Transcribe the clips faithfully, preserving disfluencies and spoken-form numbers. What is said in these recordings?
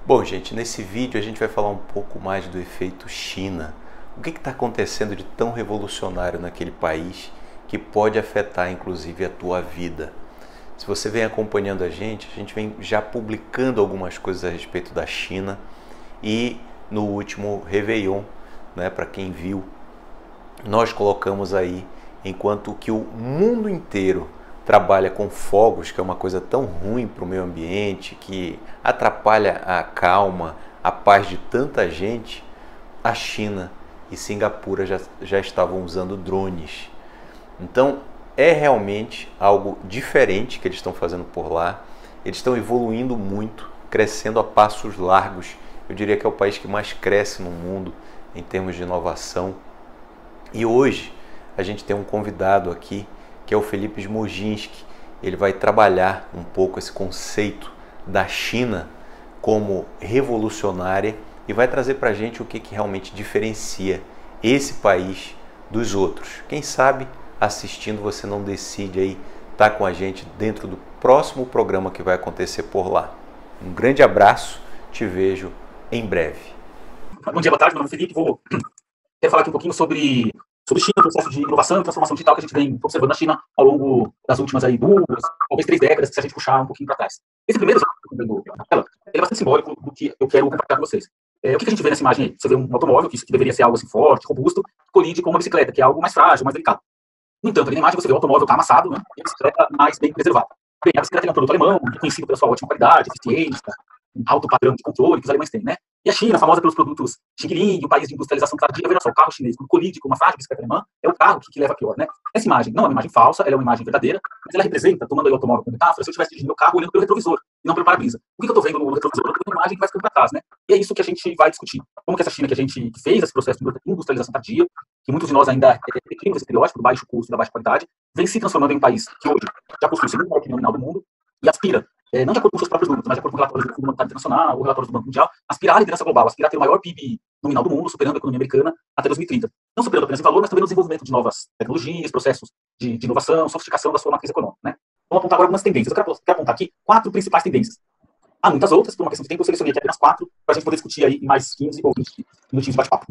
Bom, gente, nesse vídeo a gente vai falar um pouco mais do efeito China. O que está acontecendo de tão revolucionário naquele país que pode afetar inclusive a tua vida? Se você vem acompanhando a gente, a gente vem já publicando algumas coisas a respeito da China e no último Réveillon, né, para quem viu, nós colocamos aí, enquanto que o mundo inteiro trabalha com fogos, que é uma coisa tão ruim para o meio ambiente, que atrapalha a calma, a paz de tanta gente, a China e Singapura já, já estavam usando drones. Então é realmente algo diferente que eles estão fazendo por lá. Eles estão evoluindo muito, crescendo a passos largos. Eu diria que é o país que mais cresce no mundo em termos de inovação. E hoje a gente tem um convidado aqui, que é o Felipe Smoginski. Ele vai trabalhar um pouco esse conceito da China como revolucionária e vai trazer para a gente o que, que realmente diferencia esse país dos outros. Quem sabe, assistindo, você não decide aí estar com a gente dentro do próximo programa que vai acontecer por lá. Um grande abraço, te vejo em breve. Bom dia, boa tarde, meu nome é Felipe. Vou quero falar aqui um pouquinho sobre sobre China, o processo de inovação e transformação digital que a gente vem observando na China ao longo das últimas aí, duas, talvez três décadas, se a gente puxar um pouquinho para trás. Esse primeiro exemplo na tela, ele é bastante simbólico do que eu quero compartilhar com vocês. É, o que a gente vê nessa imagem aí? Você vê um automóvel, que isso que deveria ser algo assim forte, robusto, colide com uma bicicleta, que é algo mais frágil, mais delicado. No entanto, ali na imagem você vê o automóvel tá amassado, né, e a bicicleta mais bem preservada. Bem, a bicicleta é um produto alemão, reconhecido pela sua ótima qualidade, eficiência, um alto padrão de controle que os alemães têm, né? E a China, famosa pelos produtos Xing Ling, o país de industrialização tardia, veja só, o carro chinês, quando colide com uma frágil bicicleta alemã, é o carro que, que leva a pior, né? Essa imagem não é uma imagem falsa, ela é uma imagem verdadeira, mas ela representa, tomando aí o automóvel como metáfora, se eu estivesse dirigindo meu carro olhando pelo retrovisor, e não pelo para-brisa. O que, que eu estou vendo no retrovisor? Eu estou vendo uma imagem que vai ficando para trás, né? E é isso que a gente vai discutir. Como que essa China que a gente fez, esse processo de industrialização tardia, que muitos de nós ainda repetimos esse estereótipo do baixo custo, da baixa qualidade, vem se transformando em um país que hoje já possui o segundo maior P I B nominal do mundo e aspira, É, não de acordo com seus próprios números, mas de acordo com relatórios do Fundo Monetário Internacional, ou relatórios do Banco Mundial, aspirar à liderança global, aspirar a ter o maior P I B nominal do mundo, superando a economia americana até dois mil e trinta. Não superando apenas em valor, mas também no desenvolvimento de novas tecnologias, processos de, de inovação, sofisticação da sua matriz econômica, né? Vamos apontar agora algumas tendências. Eu quero, quero apontar aqui quatro principais tendências. Há muitas outras, por uma questão de tempo, eu selecionei aqui apenas quatro, para a gente poder discutir aí em mais quinze ou vinte minutinhos de bate-papo.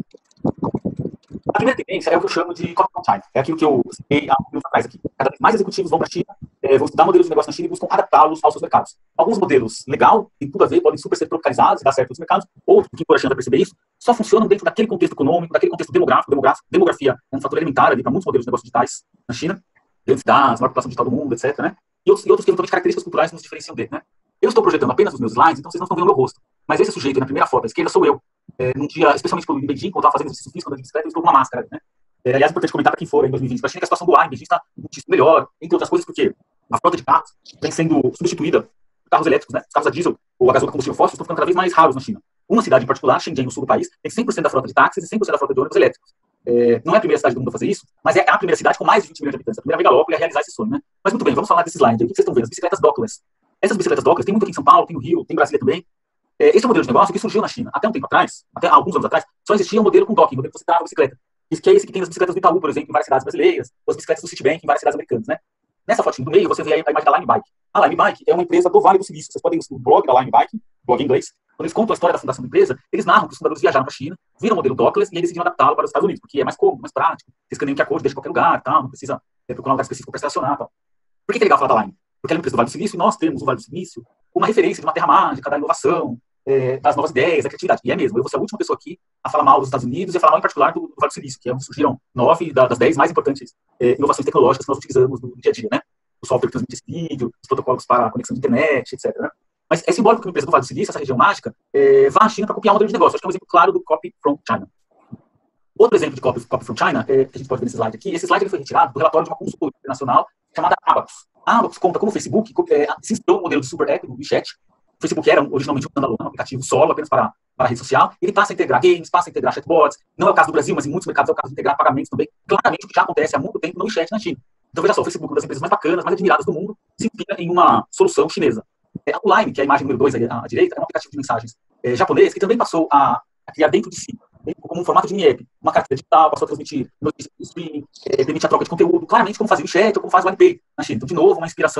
A primeira tendência é o que eu chamo de copy from China. É aquilo que eu citei há um minuto atrás aqui. Cada vez mais executivos vão para a China, é, vão estudar modelos de negócio na China e buscam adaptá-los aos seus mercados. Alguns modelos, legal, tem tudo a ver, podem super ser tropicalizados e dar certo nos mercados. Outros, que por a China perceber isso, só funcionam dentro daquele contexto econômico, daquele contexto demográfico. demográfico demografia é um fator elementar ali para muitos modelos de negócios digitais na China. Grandes cidades, maior população digital do mundo, etc, né? E outros, e outros que eventualmente características culturais nos diferenciam dele, né? Eu estou projetando apenas os meus slides, então vocês não estão vendo o meu rosto. Mas esse sujeito, na primeira foto à esquerda, sou eu. É, num dia, especialmente em Beijing, quando eu estava fazendo exercício físico, andando de bicicleta, eu estou com uma máscara, né? É, aliás, é importante comentar para quem for em dois mil e vinte para a China que a situação do ar em Beijing está muitíssimo melhor, entre outras coisas, porque a frota de carros vem sendo substituída por carros elétricos, né? Os carros a diesel ou a gasóleo com combustível fóssil estão ficando cada vez mais raros na China. Uma cidade em particular, Shenzhen, no sul do país, tem cem por cento da frota de táxis e cem por cento da frota de ônibus elétricos. É, não é a primeira cidade do mundo a fazer isso, mas é a primeira cidade com mais de vinte milhões de habitantes, a primeira megalópole a realizar esse sonho, né? Mas muito bem, vamos falar desse slide aí. O que vocês estão vendo? As bicicletas dockless. Essas bicicletas dockless tem muito aqui em São Paulo, tem no Rio, tem em Brasília também. É, esse é um modelo de negócio que surgiu na China. Até um tempo atrás, até alguns anos atrás, só existia um modelo com docking, um modelo que você trava a bicicleta. Isso que é esse que tem as bicicletas do Itaú, por exemplo, em várias cidades brasileiras, ou as bicicletas do Citibank em várias cidades americanas, né? Nessa fotinha do meio, você vê a imagem da Lime Bike. A Lime Bike é uma empresa do Vale do Silício. Vocês podem ir no blog da Lime Bike, blog em inglês. Quando eles contam a história da fundação da empresa, eles narram que os fundadores viajaram para a China, viram o modelo dockless e aí decidiram adaptá-lo para os Estados Unidos, porque é mais cômodo, mais prático. Vocês escaneiam que a cor deixa em qualquer lugar, tal, não precisa é, procurar um lugar específico para estacionar, tal. Por que é legal falar da Lime? Porque ela é uma empresa do Vale do Silício e nós temos o Vale do Silício como uma referência de uma terra mágica, da inovação, é, das novas ideias, da criatividade. E é mesmo, eu vou ser a última pessoa aqui a falar mal dos Estados Unidos e a falar mal em particular do, do Vale do Silício, que é onde surgiram nove das dez mais importantes é, inovações tecnológicas que nós utilizamos no dia a dia, né? O software que transmite esse vídeo, os protocolos para a conexão de internet, etcétera, né? Mas é simbólico que uma empresa do Vale do Silício, essa região mágica, é, vá à China para copiar um modelo de negócio. Acho que é um exemplo claro do copy from China. Outro exemplo de copy, copy from China, é, que a gente pode ver nesse slide aqui, esse slide ele foi retirado do relatório de uma consultoria internacional chamada Abacus. A Abacus conta como o Facebook é, se inspirou no modelo de Super App, do WeChat. O Facebook era originalmente um standalone, um aplicativo solo, apenas para, para a rede social. Ele passa a integrar games, passa a integrar chatbots. Não é o caso do Brasil, mas em muitos mercados é o caso de integrar pagamentos também. Claramente o que já acontece há muito tempo no WeChat na China. Então veja só, o Facebook, uma das empresas mais bacanas, mais admiradas do mundo, se inspira em uma solução chinesa. É, o Line, que é a imagem número dois à, à direita, é um aplicativo de mensagens é, japonês que também passou a, a criar dentro de si, como um formato de mini-app, uma carteira digital, passou a transmitir notícias de streaming, é, permite a troca de conteúdo, claramente como faz o WeChat ou como faz o Alipay na China. Então, de novo, uma inspiração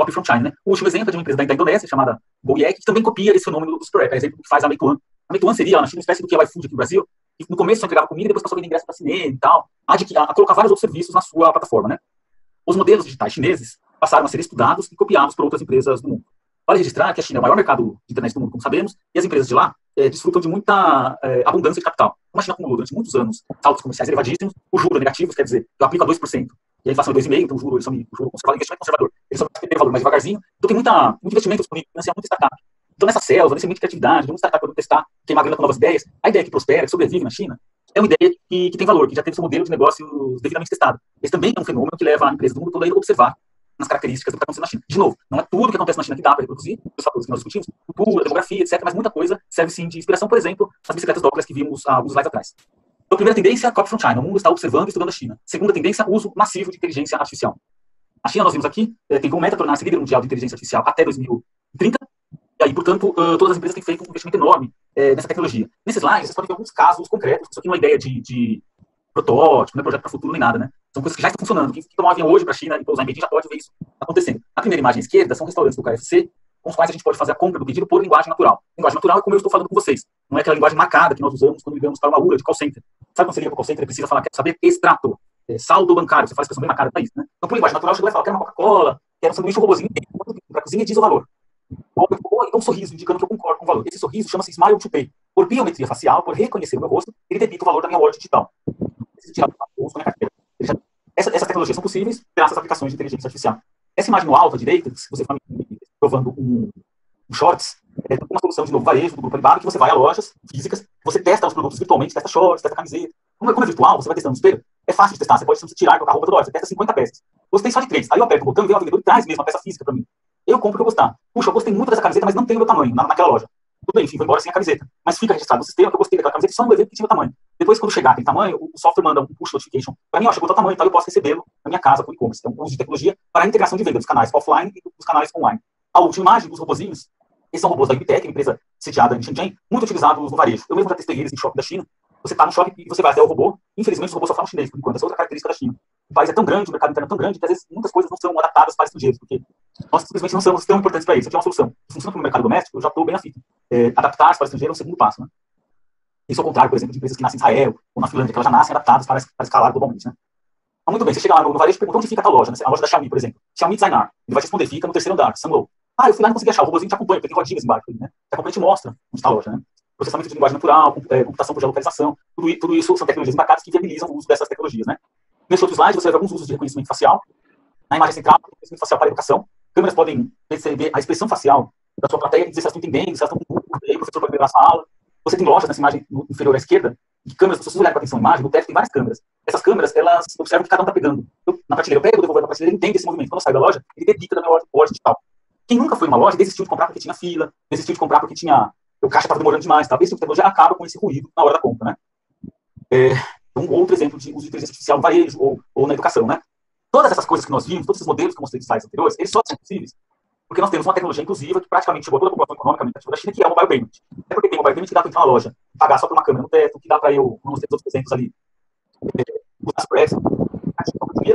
copy from China, né? O último exemplo é de uma empresa da, da Indonésia, chamada Gojek, que também copia esse fenômeno do Super App, é exemplo que faz a Meituan. A Meituan seria, lá na China, uma espécie do que é o iFood aqui no Brasil, que no começo só entregava comida, depois passou a vender ingresso para cinema e tal, a, a, a colocar vários outros serviços na sua plataforma, né? Os modelos digitais chineses passaram a ser estudados e copiados por outras empresas do mundo. Vale registrar que a China é o maior mercado de internet do mundo, como sabemos, e as empresas de lá é, desfrutam de muita é, abundância de capital. Como a China acumulou durante muitos anos saltos comerciais elevadíssimos, o juro negativo, quer dizer, eu aplico a dois por cento e a inflação é dois vírgula cinco por cento, então o juro, eles são, o juro conservador, investimento conservador, eles só vai ter valor mais devagarzinho, então tem muita, muito investimento disponível, financiar muita startup. Então nessa selva, nesse ambiente de criatividade, de uma startup podendo testar, queimar grana com novas ideias, a ideia que prospera, que sobrevive na China, é uma ideia que, que tem valor, que já teve seu modelo de negócios devidamente testado. Esse também é um fenômeno que leva a empresa do mundo todo a observar nas características do que está acontecendo na China. De novo, não é tudo que acontece na China que dá para reproduzir, os fatores que nós discutimos, cultura, demografia, etcétera, mas muita coisa serve sim de inspiração, por exemplo, as bicicletas Douglas que vimos há alguns slides atrás. Então, primeira tendência, copy from China. O mundo está observando e estudando a China. Segunda tendência, uso massivo de inteligência artificial. A China, nós vimos aqui, tem como meta tornar-se líder mundial de inteligência artificial até dois mil e trinta, e aí, portanto, todas as empresas têm feito um investimento enorme nessa tecnologia. Nesses slides, vocês podem ver alguns casos concretos, isso aqui não é uma ideia de, de protótipo, não é projeto para futuro nem nada, né? São coisas que já estão funcionando. Quem tomar um avião hoje para a China e pousar em Beijing já pode ver isso acontecendo. A primeira imagem à esquerda são restaurantes do K F C, com os quais a gente pode fazer a compra do pedido por linguagem natural. Linguagem natural é como eu estou falando com vocês. Não é aquela linguagem marcada que nós usamos quando ligamos para uma U R A de call center. Sabe quando você liga para o call center e precisa falar, quer saber extrato, é, saldo bancário, você fala a expressão bem marcada para isso, né? Então, por linguagem natural, você vai falar, quero uma Coca-Cola, quero um sanduíche, um robozinho, para a cozinha e diz o valor. Ou então um sorriso, indicando que eu concordo com o valor. Esse sorriso chama-se Smile to Pay. Por biometria facial, por reconhecer o meu rosto, ele debita o valor da minha wallet digital. Essa, essas tecnologias são possíveis graças às aplicações de inteligência artificial. Essa imagem no alto à direita, se você está provando um, um shorts, é uma solução de novo varejo do Grupo Alibaba, que você vai a lojas físicas, você testa os produtos virtualmente, testa shorts, testa camiseta. Como é, como é virtual, você vai testando no espelho, é fácil de testar, você pode tirar e colocar a roupa toda hora, você testa cinquenta peças. Gostei só de três, aí eu aperto o botão e vem o vendedor e traz mesmo a peça física para mim. Eu compro o que eu gostar. Puxa, eu gostei muito dessa camiseta, mas não tem o meu tamanho na, naquela loja. Tudo bem, enfim, vou embora sem a camiseta. Mas fica registrado no sistema que eu gostei daquela camiseta e só no evento que tinha o tamanho. Depois, quando chegar aquele tamanho, o software manda um push notification para mim, ó, chegou o tamanho, então eu posso recebê-lo na minha casa por e-commerce. Então, uso de tecnologia para a integração de venda dos canais offline e dos canais online. A última imagem dos robozinhos, esses são robôs da Ubitec, empresa sediada em Shenzhen, muito utilizados no varejo. Eu mesmo já testei eles em shopping da China. Você está no shopping e você vai até o robô. Infelizmente, os robôs só falam chinês, por enquanto. Essa é outra característica da China. O país é tão grande, o mercado interno é tão grande, que às vezes muitas coisas não são adaptadas para estrangeiros, porque nós simplesmente não somos tão importantes para isso. Aqui é uma solução. Se funciona para o mercado doméstico, eu já estou bem na fita. É, adaptar-se para estrangeiros é um segundo passo, né? Isso ao contrário, por exemplo, de empresas que nascem em Israel ou na Finlândia, que elas já nascem adaptadas para, para escalar globalmente, né? Mas muito bem, você chega lá no, no varejo e pergunta onde fica a loja, né? A loja da Xiaomi, por exemplo. Xiaomi Designar. Ele vai te responder, fica no terceiro andar, Sunlow. Ah, eu fui lá e não consegui achar. O robôzinho te acompanha, porque tem rodinhas embaixo, né? Te acompanha e te mostra onde está a loja, né? Processamento de linguagem natural, computação por geolocalização, tudo, tudo isso são tecnologias embarcadas que viabilizam o uso dessas tecnologias, né? Nesse outro slide, você vai ver alguns usos de reconhecimento facial. Na imagem central, reconhecimento facial para a educação. Câmeras podem perceber a expressão facial da sua plateia e dizer se elas estão entendendo, se elas estão com o professor pode melhorar a sua aula. Você tem lojas nessa imagem inferior à esquerda, de câmeras, se vocês olharem com atenção à imagem, no teto tem várias câmeras. Essas câmeras, elas observam o que cada um está pegando. Eu, na prateleira, eu pego, eu devolvo na prateleira, ele entende esse movimento. Quando eu saio da loja, ele debita da minha loja digital. Quem nunca foi numa loja desistiu de comprar porque tinha fila, desistiu de comprar porque tinha... o caixa estava demorando demais, tá? Esse tipo de tecnologia acaba com esse ruído na hora da compra, né? É, um outro exemplo de uso de inteligência artificial no varejo ou, ou na educação, né? Todas essas coisas que nós vimos, todos esses modelos que eu mostrei nos slides anteriores, eles só são possíveis porque nós temos uma tecnologia inclusiva que praticamente chegou a toda a população economicamente ativa da China, que é o mobile payment. É porque tem mobile payment que dá para entrar na loja, pagar só por uma câmera no teto, que dá para eu, como mostrei os outros exemplos ali, usar Super Apps. A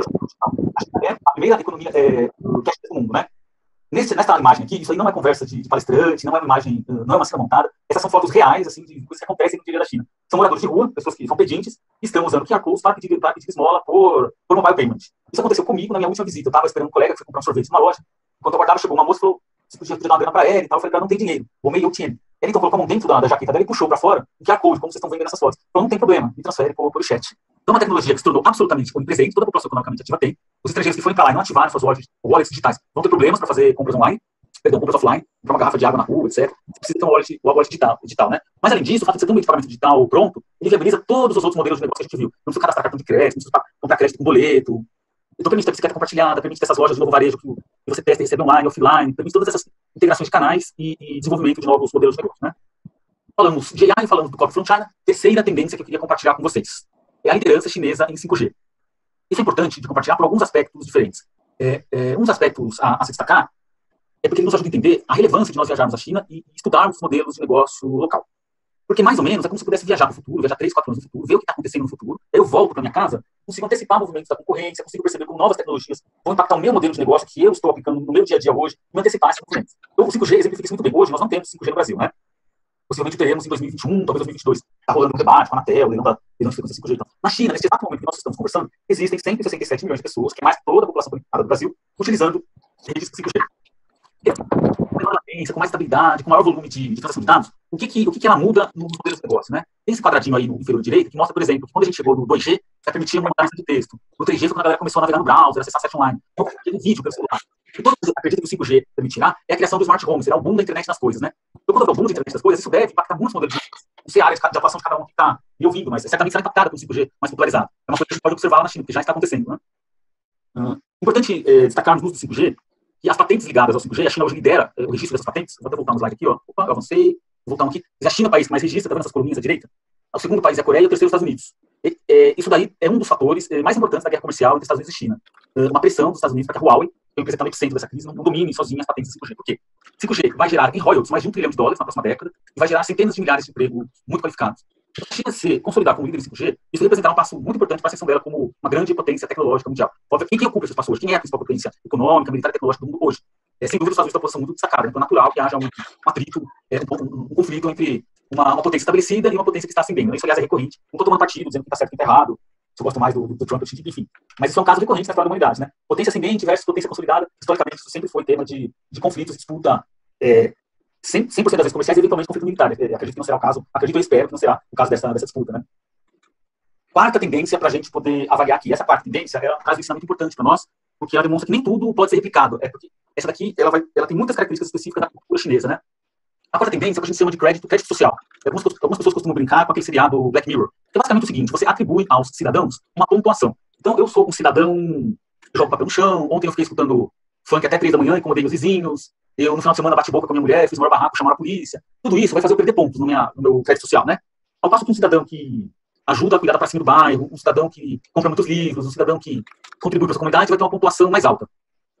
China é a primeira economia é, cashless do mundo, né? Nesse, nessa imagem aqui, isso aí não é conversa de, de palestrante, não é uma imagem, não é uma cena montada. Essas são fotos reais, assim, de coisas que acontecem no dia a dia da China. São moradores de rua, pessoas que são pedintes, e estão usando Q R Codes para pedir, para pedir esmola por, por mobile payment. Isso aconteceu comigo na minha última visita. Eu estava esperando um colega que foi comprar um sorvete numa loja. Enquanto eu aguardava, chegou uma moça e falou, você podia pedir uma grana para ela e tal. Eu falei, cara, não tem dinheiro. Vou meio eu tinha. Ela então colocou a mão dentro da, da jaqueta dela e puxou para fora o Q R Code, como vocês estão vendo nessas fotos. Falou, não tem problema, me transfere por, por chat. Então, uma tecnologia que se tornou absolutamente onipresente, toda a população economicamente ativa tem. Os estrangeiros que forem para lá e não ativaram suas wallets, wallets digitais vão ter problemas para fazer compras online, perdão, compras offline, comprar uma garrafa de água na rua, etcétera. Você precisa ter uma wallet, uma wallet digital, digital, né? Mas, além disso, o fato de você ter um meio de pagamento digital pronto, ele viabiliza todos os outros modelos de negócio que a gente viu. Não precisa cadastrar cartão de crédito, não precisa comprar crédito com boleto. Então, permite ter bicicleta compartilhada, permite ter essas lojas de novo varejo que você testa e recebe online, offline, permite todas essas integrações de canais e, e desenvolvimento de novos modelos de negócio, né? Falamos de A I, falamos do Copy from China. Terceira tendência que eu queria compartilhar com vocês é a liderança chinesa em cinco G. Isso é importante de compartilhar por alguns aspectos diferentes. É, é, uns aspectos a, a se destacar é porque ele nos ajuda a entender a relevância de nós viajarmos à China e estudarmos os modelos de negócio local. Porque, mais ou menos, é como se eu pudesse viajar para o futuro, viajar três, quatro anos no futuro, ver o que está acontecendo no futuro, aí eu volto para minha casa, consigo antecipar movimentos da concorrência, consigo perceber como novas tecnologias vão impactar o meu modelo de negócio que eu estou aplicando no meu dia a dia hoje, e me antecipar esses movimentos. Então, o cinco G exemplifica isso muito bem. Hoje, nós não temos cinco G no Brasil, né? Possivelmente teremos em dois mil e vinte e um, talvez dois mil e vinte e dois. Está rolando um debate com a Anatel, leilão da leilão de frequência cinco G. Então, na China, nesse exato momento que nós estamos conversando, existem cento e sessenta e sete milhões de pessoas, que é mais que toda a população qualificada do Brasil, utilizando redes cinco G. Com maior latência, com mais estabilidade, com maior volume de, de transação de dados, o que, que, o que, que ela muda nos modelos de negócio, né? Tem esse quadradinho aí no inferior direito, que mostra, por exemplo, que quando a gente chegou no dois G, já permitia uma mudança de texto. No três G foi quando a galera começou a navegar no browser, acessar site online. Então, um vídeo pelo celular. E todo mundo acredita que o cinco G permitirá é a criação do smart home, será o boom da internet das coisas, né? Então, quando houver o boom da internet das coisas, isso deve impactar muitos modelos de negócio. Não sei a área de atuação de cada um que está me ouvindo, mas certamente será impactada pelo cinco G mais popularizado. É uma coisa que a gente pode observar lá na China, que já está acontecendo, né? Uhum. Importante é, destacar no uso do cinco G que as patentes ligadas ao cinco G, a China hoje lidera é, o registro dessas patentes. Vou até voltar um slide aqui, ó. Opa, eu avancei. Vou voltar um aqui. A China é o país que mais registra, tá vendo essas coluninhas à direita? O segundo país é a Coreia e o terceiro os Estados Unidos. E, é, isso daí é um dos fatores é, mais importantes da guerra comercial entre Estados Unidos e China. É, uma pressão dos Estados Unidos para que a Huawei, que é uma empresa que está no epicentro dessa crise, não domine sozinha as patentes do cinco G. Por quê? cinco G vai gerar em royalties mais de um trilhão de dólares na próxima década e vai gerar centenas de milhares de empregos muito qualificados. Se a China se consolidar como líder em cinco G, isso representará um passo muito importante para a ascensão dela como uma grande potência tecnológica mundial. Quem que ocupa esse espaço hoje? Quem é a principal potência econômica, militar e tecnológica do mundo hoje? É, sem dúvida, os Estados Unidos estão em uma posição muito destacada. Então é natural que haja um, um atrito, é, um, um, um conflito entre uma, uma potência estabelecida e uma potência que está ascendendo. Isso, aliás, é recorrente. Não estou tomando partido, dizendo que está certo e está errado. Se eu gosto mais do, do, do Trump, do Xi Jinping, enfim. Mas isso é um caso recorrente na história da humanidade, né? Potência ascendente versus potência consolidada. Historicamente, isso sempre foi tema de, de conflitos, disputa, é, cem por cento das vezes comerciais e eventualmente conflito militar. É, acredito que não será o caso, acredito e espero que não será o caso dessa, dessa disputa, né? Quarta tendência para a gente poder avaliar aqui. Essa quarta tendência é um caso de ensinamento importante para nós, porque ela demonstra que nem tudo pode ser replicado. É porque essa daqui, ela, vai, ela tem muitas características específicas da cultura chinesa, né? A quarta tendência é o que a gente chama de crédito, crédito social. Algumas, algumas pessoas costumam brincar com aquele seriado Black Mirror. Que é basicamente o seguinte: você atribui aos cidadãos uma pontuação. Então, eu sou um cidadão, jogo papel no chão, ontem eu fiquei escutando funk até três da manhã, incomodei meus vizinhos, eu no final de semana bati boca com a minha mulher, fiz o maior barraco, chamaram a polícia. Tudo isso vai fazer eu perder pontos no, minha, no meu crédito social, né? Ao passo que um cidadão que ajuda a cuidar da pracinha do bairro, um cidadão que compra muitos livros, um cidadão que contribui para a sua comunidade vai ter uma pontuação mais alta.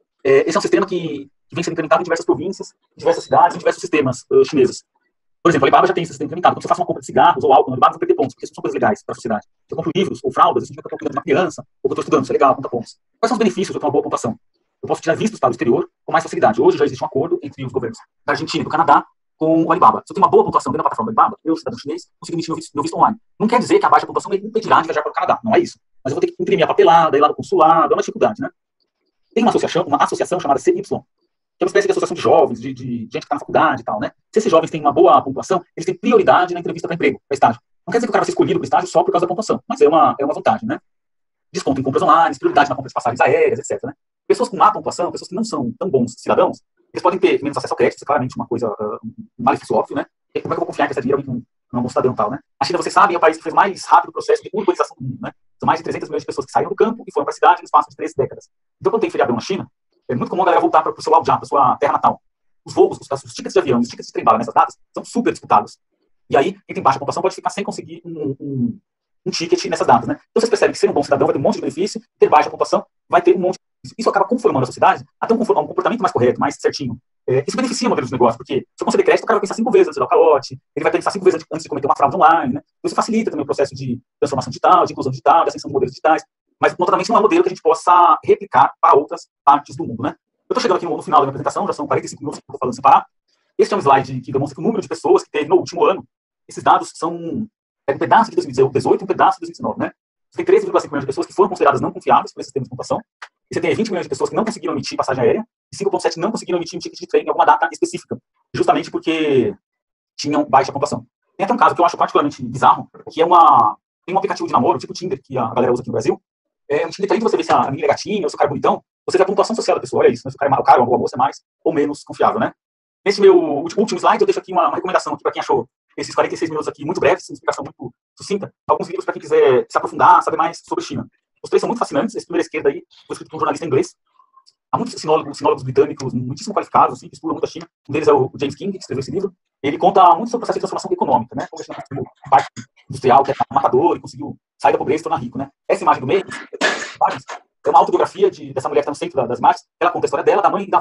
É, esse é um sistema que, que vem sendo implementado em diversas províncias, em diversas cidades, em diversos sistemas uh, chineses. Por exemplo, a Alibaba já tem esse sistema implementado. Quando você faz uma compra de cigarros ou álcool na Alibaba, você vai perder pontos, porque isso são coisas legais para a sociedade. Se eu compro livros ou fraldas, isso significa que eu estou cuidando de uma criança, ou que eu estou estudando, isso é legal, conta pontos. Quais são os benefícios de ter uma boa pontuação? Eu posso tirar vistos para o exterior com mais facilidade. Hoje já existe um acordo entre os governos da Argentina e do Canadá com o Alibaba. Se eu tenho uma boa pontuação dentro da plataforma do Alibaba, eu, cidadão chinês, consigo emitir meu visto, meu visto online. Não quer dizer que a baixa pontuação me impedirá de viajar para o Canadá. Não é isso. Mas eu vou ter que imprimir a papelada, ir lá no consulado, é uma dificuldade, né? Tem uma associação, uma associação chamada C Y, que é uma espécie de associação de jovens, de, de gente que está na faculdade e tal, né? Se esses jovens têm uma boa pontuação, eles têm prioridade na entrevista para emprego, para estágio. Não quer dizer que o cara vai ser escolhido para estágio só por causa da pontuação, mas é uma, é uma vantagem, né? Desconto em compras online, prioridade na compra de passagens aéreas, etcétera, né? Pessoas com má pontuação, pessoas que não são tão bons cidadãos, eles podem ter menos acesso ao crédito, isso é claramente uma coisa, uh, um malefício óbvio, né? E como é que eu vou confiar que essa dinheiro é um, um bom cidadão e tal, né? A China, vocês sabem, é o país que fez mais rápido o processo de urbanização do mundo, né? São mais de trezentas milhões de pessoas que saíram do campo e foram para a cidade no espaço de três décadas. Então, quando tem feriadão na China, é muito comum a galera voltar para o seu Lao para sua terra natal. Os voos, os, os tickets de avião, os tickets de trem-bala nessas datas são super disputados. E aí, quem tem baixa pontuação pode ficar sem conseguir um, um, um ticket nessas datas, né? Então, vocês percebem que ser um bom cidadão vai ter um monte de benefício, ter baixa pontuação vai ter um monte de benefício. Isso acaba conformando a sociedade até um, um comportamento mais correto, mais certinho. É, isso beneficia o modelo de negócio, porque se eu conceder crédito, o cara vai pensar cinco vezes antes de dar o calote, ele vai pensar cinco vezes antes de cometer uma fraude online, né? Isso facilita também o processo de transformação digital, de inclusão digital, de ascensão de modelos digitais, mas, notadamente, não é um modelo que a gente possa replicar para outras partes do mundo, né? Eu estou chegando aqui no, no final da minha apresentação, já são quarenta e cinco minutos que eu estou falando sem parar. Este é um slide que demonstra que o número de pessoas que teve no último ano, esses dados são é um pedaço de dois mil e dezoito e um pedaço de dois mil e dezenove, né? Você tem treze vírgula cinco milhões de pessoas que foram consideradas não confiáveis por esses sistemas de pontuação, e você tem vinte milhões de pessoas que não conseguiram emitir passagem aérea, e cinco vírgula sete não conseguiram emitir um ticket de trem em alguma data específica, justamente porque tinham baixa pontuação. Tem até um caso que eu acho particularmente bizarro, que é uma, tem um aplicativo de namoro, tipo Tinder, que a galera usa aqui no Brasil. É um Tinder que além de você ver se a menina é gatinha ou se o cara é bonitão, você vê a pontuação social da pessoa, olha isso, né? Se o cara é o cara ou a moça é mais ou menos confiável, né? Nesse meu último slide, eu deixo aqui uma, uma recomendação aqui para quem achou esses quarenta e seis minutos aqui muito breves, uma explicação muito sucinta, alguns livros para quem quiser se aprofundar, saber mais sobre China. Os três são muito fascinantes. Esse primeiro à esquerda aí foi escrito por um jornalista inglês. Há muitos sinólogos, sinólogos britânicos muitíssimo qualificados, assim, que estudam muito a China. Um deles é o James King, que escreveu esse livro. Ele conta muito sobre o processo de transformação econômica, né? Como a China conseguiu a parte industrial, que é matador, e conseguiu sair da pobreza e se tornar rico, né? Essa imagem do meio é uma autobiografia de, dessa mulher que está no centro das imagens. Ela conta a história dela, da mãe e da avó.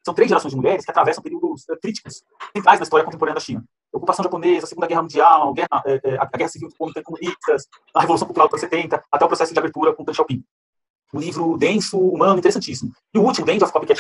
são três gerações de mulheres que atravessam períodos uh, críticos centrais na história contemporânea da China. A ocupação japonesa, a Segunda Guerra Mundial, a Guerra, eh, eh, a Guerra Civil contra comunistas, a Revolução Cultural dos anos setenta, até o processo de abertura com Deng Xiaoping. Um livro denso, humano, interessantíssimo. E o último, The End of Copycat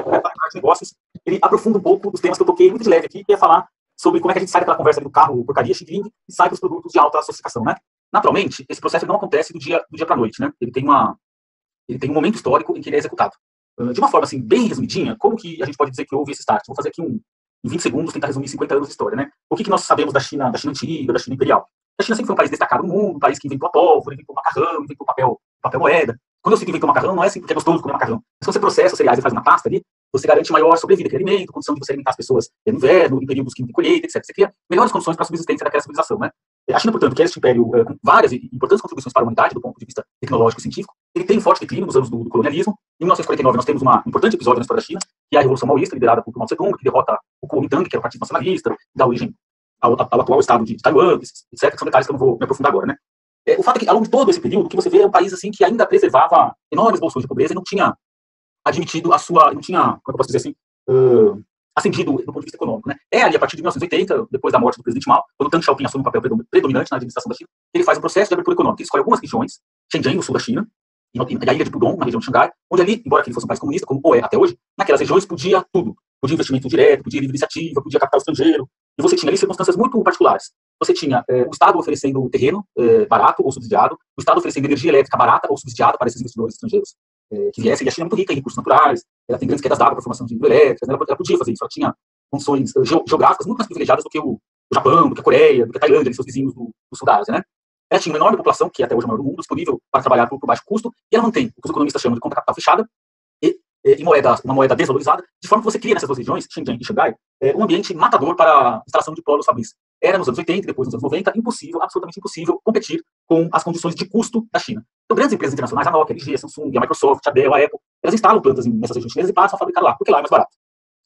de Negócios, ele aprofunda um pouco os temas que eu toquei muito de leve aqui, que é falar sobre como é que a gente sai daquela conversa do carro porcaria, xing e sai para os produtos de alta sofisticação, né? Naturalmente, esse processo não acontece do dia, do dia para a noite, né? Ele tem, uma, ele tem um momento histórico em que ele é executado. Uh, de uma forma, assim, bem resumidinha, como que a gente pode dizer que houve esse start? Vou fazer aqui um, em vinte segundos, tentar resumir cinquenta anos de história, né? O que, que nós sabemos da China, da China antiga, da China imperial? A China sempre foi um país destacado no mundo, um país que inventou a pólvora, inventou o macarrão, inventou papel, papel moeda. Quando eu cito inventou macarrão, não é assim porque é gostoso comer macarrão. Mas quando você processa os cereais e faz uma pasta ali, você garante maior sobrevida, que é alimento, condição de você alimentar as pessoas no inverno, em períodos de colheita, etcétera. Você cria melhores condições para a subsistência daquela civilização, né? A China, portanto, que é este império é, com várias e importantes contribuições para a humanidade, do ponto de vista tecnológico e científico, ele tem um forte declínio nos anos do, do colonialismo. Em mil novecentos e quarenta e nove, nós temos um importante episódio na história da China, que é a Revolução Maoísta, liderada por Mao Tse-tung, que derrota o Kuomintang, que era o Partido Nacionalista, dá origem ao, ao atual estado de Taiwan, etcétera, que são detalhes que eu não vou me aprofundar agora, né? É, o fato é que, ao longo de todo esse período, o que você vê é um país assim, que ainda preservava enormes bolsões de pobreza e não tinha admitido a sua, não tinha, como é que eu posso dizer assim, uh, ascendido do ponto de vista econômico, né? É ali, a partir de mil novecentos e oitenta, depois da morte do presidente Mao, quando o Deng Xiaoping assume um papel predominante na administração da China, ele faz um processo de abertura econômica. Ele escolhe algumas regiões, Shenzhen, no sul da China, e a ilha de Pudong, na região de Xangai, onde ali, embora ele fosse um país comunista, como ou é até hoje, naquelas regiões podia tudo. Podia investimento direto, podia livre iniciativa, podia capital estrangeiro, e você tinha ali circunstâncias muito particulares. Você tinha eh, o Estado oferecendo terreno eh, barato ou subsidiado, o Estado oferecendo energia elétrica barata ou subsidiada para esses investidores estrangeiros eh, que viessem. E a China é muito rica em recursos naturais, ela tem grandes quedas d'água para a formação de hidrelétricas, né? ela, ela podia fazer isso, ela tinha condições uh, geográficas muito mais privilegiadas do que o, o Japão, do que a Coreia, do que a Tailândia, seus vizinhos do, do sul da Ásia, né? Ela tinha uma enorme população, que é até hoje a maior do mundo, disponível para trabalhar por, por baixo custo, e ela mantém o que os economistas chamam de conta capital fechada, e, e, e moeda, uma moeda desvalorizada, de forma que você cria nessas duas regiões, Shenzhen e Xangai, é, um ambiente matador para a instalação de polos fabris. Era nos anos oitenta e depois nos anos noventa impossível, absolutamente impossível, competir com as condições de custo da China. Então, grandes empresas internacionais, a Nokia, a L G, a Samsung, a Microsoft, a Dell, a Apple, elas instalam plantas nessas regiões chinesas e passam a fabricar lá, porque lá é mais barato.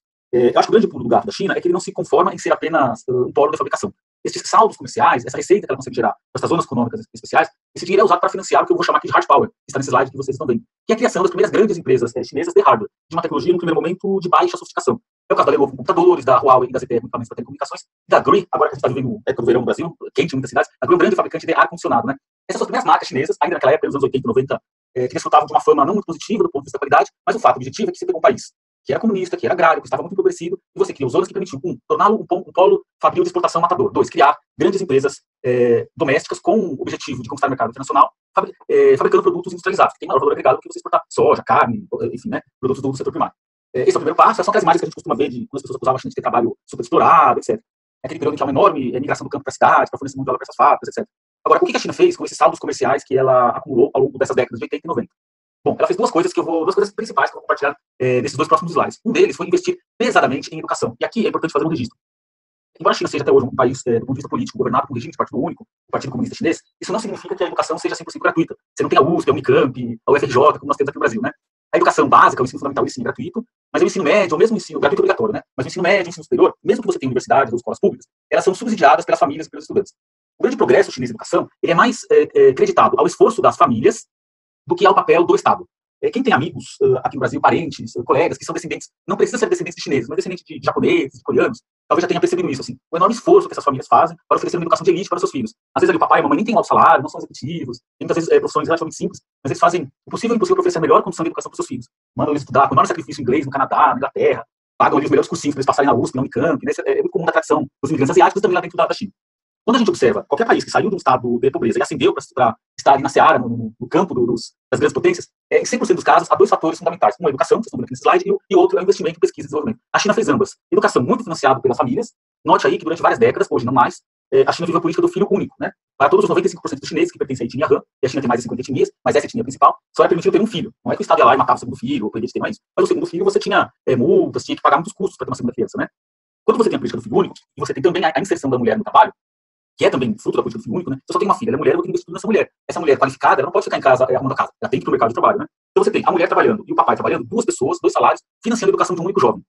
É, eu acho que o grande pulo do gato da China é que ele não se conforma em ser apenas uh, um polo de fabricação. Esses saldos comerciais, essa receita que ela consegue gerar para essas zonas econômicas especiais, esse dinheiro é usado para financiar o que eu vou chamar aqui de hard power, que está nesse slide que vocês estão vendo, que é a criação das primeiras grandes empresas é, chinesas de hardware, de uma tecnologia, no primeiro momento, de baixa sofisticação. É o caso da Lenovo com computadores, da Huawei e da Z T E equipamentos para telecomunicações, da Gree, agora que a gente está vivendo a época do verão no Brasil, quente em muitas cidades, a Gree é um grande fabricante de ar-condicionado, né? Essas são as primeiras marcas chinesas, ainda naquela época, nos anos oitenta e noventa, é, que desfrutavam de uma fama não muito positiva do ponto de vista da qualidade, mas o fato objetivo é que você pegou um país que era comunista, que era agrário, que estava muito empobrecido, e você criou zonas que permitiam, um, torná-lo um, um polo fabril de exportação matador. Dois, criar grandes empresas é, domésticas com o objetivo de conquistar o mercado internacional, fabri é, fabricando produtos industrializados, que tem maior valor agregado do que você exportar soja, carne, enfim, né, produtos do setor primário. É, esse é o primeiro passo, são aquelas imagens que a gente costuma ver de quando as pessoas acusavam a China de ter trabalho super explorado, etcétera. É aquele período em que há uma enorme é, migração do campo para a cidade, para fornecer mão de obra para essas fábricas, etcétera. Agora, o que a China fez com esses saldos comerciais que ela acumulou ao longo dessas décadas de oitenta e noventa? Bom, ela fez duas coisas que eu vou, duas coisas principais que eu vou compartilhar é, nesses dois próximos slides. Um deles foi investir pesadamente em educação. E aqui é importante fazer um registro. Embora a China seja até hoje um país, é, do ponto de vista político, governado por um regime de partido único, o Partido Comunista Chinês, isso não significa que a educação seja cem por cento gratuita. Você não tem a U S P, a Unicamp, a U F R J, como nós temos aqui no Brasil, né? A educação básica, o ensino fundamental, o ensino gratuito, mas o ensino médio, ou mesmo o ensino gratuito obrigatório, né? Mas o ensino médio, o ensino superior, mesmo que você tenha universidades ou escolas públicas, elas são subsidiadas pelas famílias e pelos estudantes. O grande progresso chinês de educação, ele é mais é, é, creditado ao esforço das famílias do que ao papel do Estado. Quem tem amigos uh, aqui no Brasil, parentes, uh, colegas, que são descendentes, não precisa ser descendentes de chineses, mas descendentes de, de japoneses, de coreanos, talvez já tenha percebido isso, assim, o enorme esforço que essas famílias fazem para oferecer uma educação de elite para seus filhos. Às vezes ali o papai e a mamãe nem têm alto salário, não são executivos, tem muitas vezes é, profissões relativamente simples, mas eles fazem o possível e o impossível para oferecer a melhor condição de educação para seus filhos. Mandam eles estudar com o enorme sacrifício em inglês no Canadá, na Inglaterra, pagam ali os melhores cursinhos para eles passarem na U S P, na Unicamp, né? É, é muito comum da tradição dos imigrantes asiáticos também lá dentro da, da China. Quando a gente observa qualquer país que saiu de um estado de pobreza e ascendeu para estar ali na seara, no, no campo do, dos, das grandes potências, é, em cem por cento dos casos, há dois fatores fundamentais. Um é a educação, que vocês estão vendo aqui nesse slide, e, e outro é o investimento em pesquisa e desenvolvimento. A China fez ambas. Educação muito financiada pelas famílias. Note aí que durante várias décadas, hoje não mais, é, a China vive a política do filho único, né? Para todos os noventa e cinco por cento dos chineses que pertencem à etnia Han, e a China tem mais de cinquenta etnias, mas essa etnia principal, só é permitido ter um filho. Não é que o Estado ia lá e matava o segundo filho, ou perdia de ter mais. Mas o segundo filho você tinha é, multas, tinha que pagar muitos custos para ter uma segunda criança, né? Quando você tem a política do filho único, e você tem também a, a inserção da mulher no trabalho, que é também fruto da política do filho único, né? Eu só tenho uma filha, ela é mulher, eu tenho que investir tudo nessa mulher. Essa mulher qualificada, ela não pode ficar em casa é, arrumando a casa, ela tem que ir para o mercado de trabalho, né? Então você tem a mulher trabalhando e o papai trabalhando, duas pessoas, dois salários, financiando a educação de um único jovem.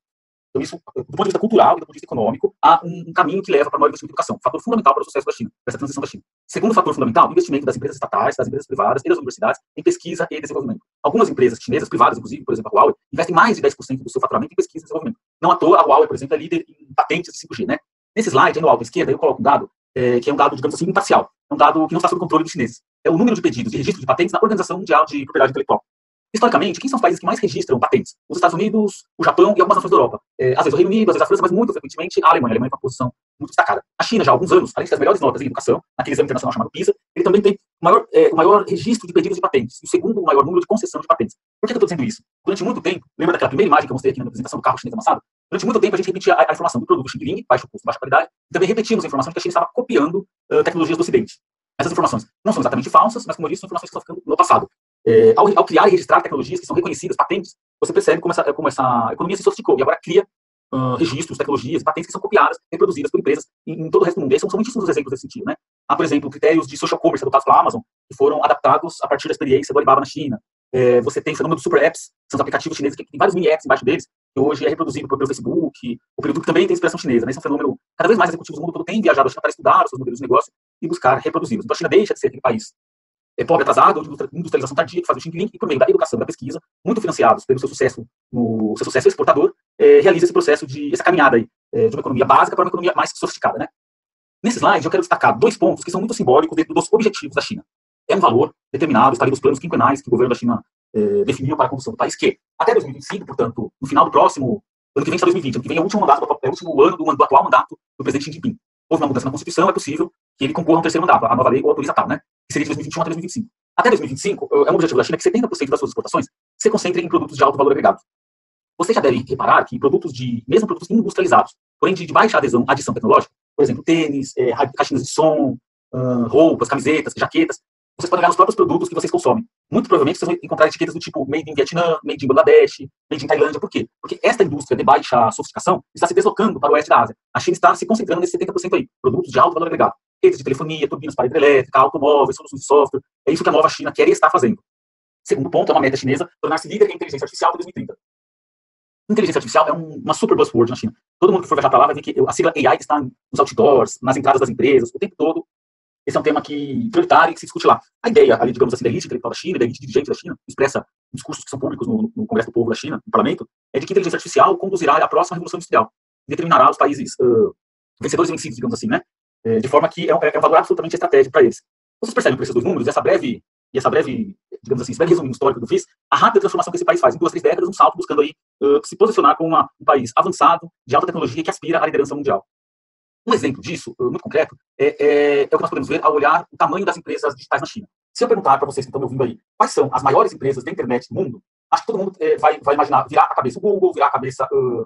Então, isso, do ponto de vista cultural e do ponto de vista econômico, há um, um caminho que leva para a maior investimento em educação, fator fundamental para o sucesso da China, para essa transição da China. Segundo fator fundamental, o investimento das empresas estatais, das empresas privadas e das universidades em pesquisa e desenvolvimento. Algumas empresas chinesas, privadas, inclusive, por exemplo, a Huawei, investem mais de dez por cento do seu faturamento em pesquisa e desenvolvimento. Não à toa, a Huawei, por exemplo, é líder em patentes de cinco G, né? Nesse slide, aí no alto à esquerda, eu coloco um dado, é, que é um dado, digamos assim, imparcial. É um dado que não está sob controle dos chineses. É o número de pedidos de registro de patentes na Organização Mundial de Propriedade Intelectual. Historicamente, quem são os países que mais registram patentes? Os Estados Unidos, o Japão e algumas nações da Europa. É, às vezes o Reino Unido, às vezes a França, mas muito frequentemente a Alemanha. A Alemanha tem uma posição muito destacada. A China, já há alguns anos, além de ter as melhores notas em educação, naquele exame internacional chamado PISA, ele também tem o maior, é, o maior registro de pedidos de patentes, e o segundo maior número de concessão de patentes. Por que eu estou dizendo isso? Durante muito tempo, lembra daquela primeira imagem que eu mostrei aqui na apresentação do carro chinês amassado? Durante muito tempo a gente repetia a, a informação do produto Xing Ling, baixo custo, baixa qualidade, e também repetimos a informação de que a China estava copiando uh, tecnologias do Ocidente. Essas informações não são exatamente falsas, mas, como eu disse, são informações que estão ficando no passado. É, ao, ao criar e registrar tecnologias que são reconhecidas, patentes, você percebe como essa, como essa economia se sofisticou e agora cria uh, registros, tecnologias, patentes que são copiadas, reproduzidas por empresas em, em todo o resto do mundo. Esses são, são muitíssimos exemplos nesse sentido, né? Há, por exemplo, critérios de social commerce adotados pela Amazon, que foram adaptados a partir da experiência do Alibaba na China. É, você tem o fenômeno dos super apps, que são os aplicativos chineses que tem vários mini apps embaixo deles, que hoje é reproduzido pelo Facebook, o período que também tem inspiração chinesa, né? Esse é um fenômeno, cada vez mais executivos do mundo todo têm viajado à China para estudar os seus modelos de negócio e buscar reproduzi-los. Então a China deixa de ser aquele país é pobre, atrasado, de industrialização tardia, que faz o Xing Ling, e por meio da educação, da pesquisa, muito financiados pelo seu sucesso, no seu sucesso exportador, é, realiza esse processo de, essa caminhada aí, é, de uma economia básica para uma economia mais sofisticada, né? Nesse slide, eu quero destacar dois pontos que são muito simbólicos dentro dos objetivos da China. É um valor determinado, está ali nos planos quinquenais que o governo da China é, definiu para a condução do país, que até dois mil e vinte e cinco, portanto, no final do próximo, ano que vem está dois mil e vinte, ano que vem é o último mandato, é o último ano do, do atual mandato do presidente Xi Jinping. Houve uma mudança na Constituição, é possível que ele concorra a um terceiro mandato, a nova lei o autoriza tal, né? Que seria de dois mil e vinte e um até dois mil e vinte e cinco. Até dois mil e vinte e cinco, é um objetivo da China que setenta por cento das suas exportações se concentrem em produtos de alto valor agregado. Você já deve reparar que produtos de, mesmo produtos industrializados, porém de, de baixa adesão, adição tecnológica, por exemplo, tênis, é, caixinhas de som, uh, roupas, camisetas, jaquetas, vocês podem olhar nos próprios produtos que vocês consomem. Muito provavelmente vocês vão encontrar etiquetas do tipo Made in Vietnã, Made in Bangladesh, Made in Tailândia. Por quê? Porque esta indústria de baixa sofisticação está se deslocando para o oeste da Ásia. A China está se concentrando nesse setenta por cento aí, produtos de alto valor agregado. Redes de telefonia, turbinas para hidrelétrica, automóveis, soluções de software. É isso que a nova China quer e está fazendo. Segundo ponto, é uma meta chinesa tornar-se líder em inteligência artificial até dois mil e trinta. Inteligência artificial é um, uma super buzzword na China. Todo mundo que for viajar para lá vai ver que a sigla A I está nos outdoors, nas entradas das empresas, o tempo todo. Esse é um tema que, prioritário e que se discute lá. A ideia, ali, digamos assim, da elite intelectual da China, da elite dirigente da China, expressa em discursos que são públicos no, no Congresso do Povo da China, no parlamento, é de que a inteligência artificial conduzirá à próxima revolução industrial, determinará os países uh, vencedores e vencidos, digamos assim, né? É, de forma que é um, é um valor absolutamente estratégico para eles. Vocês percebem por esses dois números, essa breve, e essa breve, digamos assim, esse breve resumo histórico do F I S, a rápida transformação que esse país faz em duas, três décadas, um salto buscando aí uh, se posicionar como uma, um país avançado, de alta tecnologia, que aspira à liderança mundial. Um exemplo disso, muito concreto, é, é, é o que nós podemos ver ao olhar o tamanho das empresas digitais na China. Se eu perguntar para vocês que estão me ouvindo aí, quais são as maiores empresas da internet do mundo, acho que todo mundo é, vai, vai imaginar, virar a cabeça o Google, virar a cabeça uh,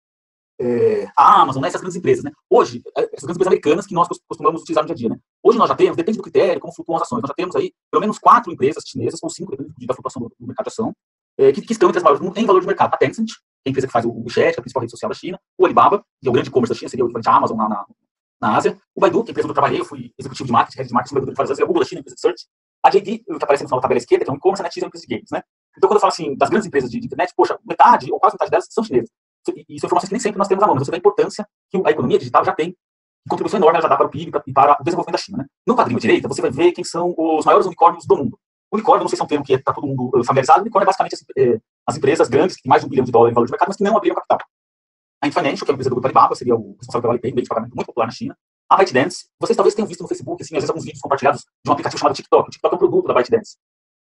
é, a Amazon, né, essas grandes empresas. Né? Hoje, essas grandes empresas americanas que nós costumamos utilizar no dia a dia. Né? Hoje nós já temos, depende do critério, como flutuam as ações, nós já temos aí pelo menos quatro empresas chinesas, ou cinco, dependendo da flutuação do, do mercado de ação, é, que, que estão entre as maiores em valor de mercado. A Tencent, que é a empresa que faz o WeChat, a principal rede social da China, o Alibaba, que é o grande e-commerce da China, seria o equivalente à Amazon na, na na Ásia, o Baidu, que é a empresa onde eu trabalhei, eu fui executivo de marketing, head de marketing, Baidu de várias vezes, é o Google da China, empresa de search, a J D, que aparece na tabela esquerda, que é um e-commerce, a NetEase é uma empresa de games, né? Então, quando eu falo assim, das grandes empresas de, de internet, poxa, metade, ou quase metade delas são chinesas. E, e são informações que nem sempre nós temos à mão, mas você vê a importância que a economia digital já tem, que contribuição enorme ela já dá para o P I B e para o desenvolvimento da China, né? No quadrinho à direita, você vai ver quem são os maiores unicórnios do mundo. Unicórnio, não sei se é um termo que está todo mundo familiarizado, unicórnio é basicamente as, é, as empresas grandes, que têm mais de um bilhão de dólares em valor de mercado, mas que não abriram capital. A Ant Financial, que é a empresa do Grupo Alibaba, seria o responsável pelo Alipay, um meio de pagamento muito popular na China. A ByteDance, vocês talvez tenham visto no Facebook, assim, às vezes alguns vídeos compartilhados de um aplicativo chamado TikTok. O TikTok é um produto da ByteDance.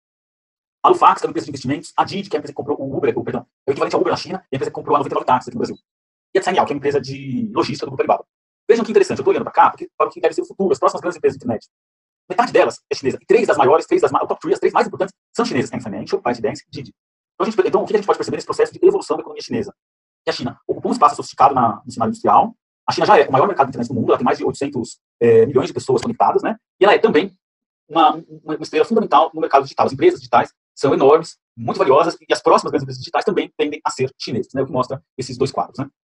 A Lufax, que é uma empresa de investimentos. A Didi, que é a empresa que comprou o Uber, o, perdão, é o equivalente ao Uber na China, e a empresa que comprou a noventa e nove Táxis aqui no Brasil. E a Cainiao, que é uma empresa de logística do Grupo Alibaba. Vejam que interessante, eu estou olhando para cá, porque, para o que deve ser o futuro, as próximas grandes empresas de internet. Metade delas é chinesa, e três das maiores, três das o top três, as três mais importantes, são chinesas. Ant Financial, ByteDance e Didi. Então, a gente, então, o que a gente pode perceber nesse processo de evolução da economia chinesa? Que a China ocupou um espaço sofisticado na, no cenário industrial. A China já é o maior mercado de internet do mundo, ela tem mais de oitocentos é, milhões de pessoas conectadas, né? E ela é também uma, uma, uma estrela fundamental no mercado digital. As empresas digitais são enormes, muito valiosas, e as próximas grandes empresas digitais também tendem a ser chinesas, né? O que mostra esses dois quadros, né?